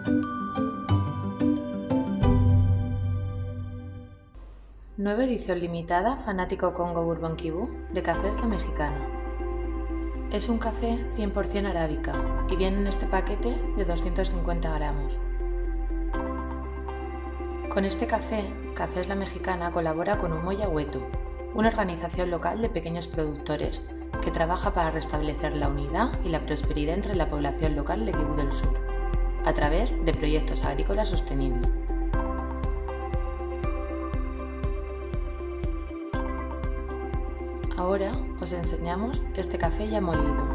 Nueva edición limitada Fanático Congo Bourbon Kibú de Cafés La Mexicana. Es un café 100% arábica y viene en este paquete de 250 gramos. Con este café, Cafés La Mexicana colabora con Umoja Wetu, una organización local de pequeños productores que trabaja para restablecer la unidad y la prosperidad entre la población local de Kibú del Sur, a través de proyectos agrícolas sostenibles. Ahora os enseñamos este café ya molido.